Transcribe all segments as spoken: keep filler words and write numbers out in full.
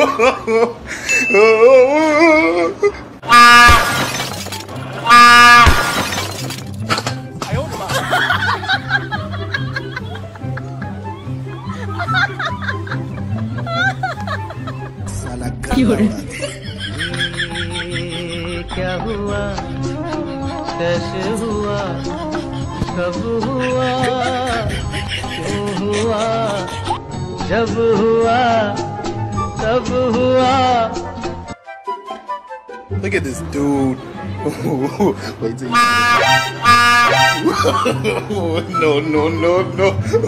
哎呦我的妈有人。 क्या हुआ कैसे हुआ कब हुआ क्यों हुआ जब हुआ तब हुआ. Look at this dude. Wait till you no, no, no, no.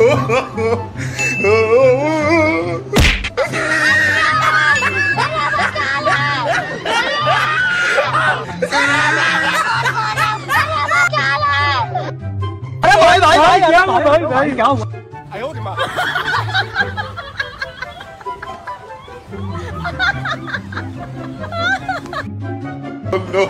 Ê, bởi bởi bởi bởi bởi bởi cậu. Ai út mà. No.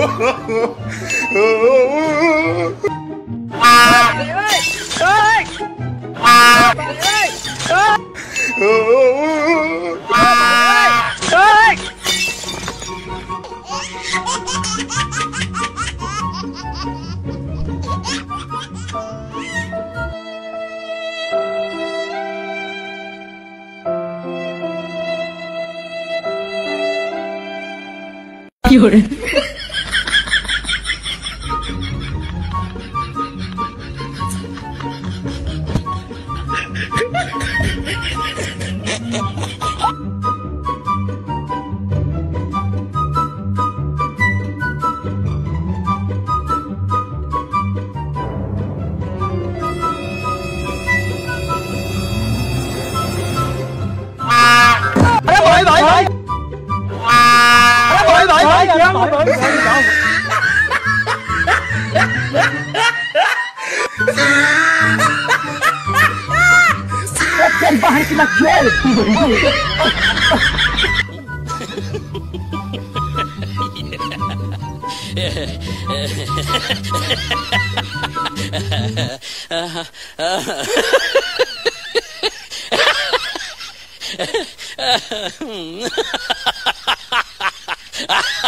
Oh, 有人。 Ê, bởi bởi bởi. Bởi bởi bởi bởi bởi bởi cậu. Bahar kena jual. Ha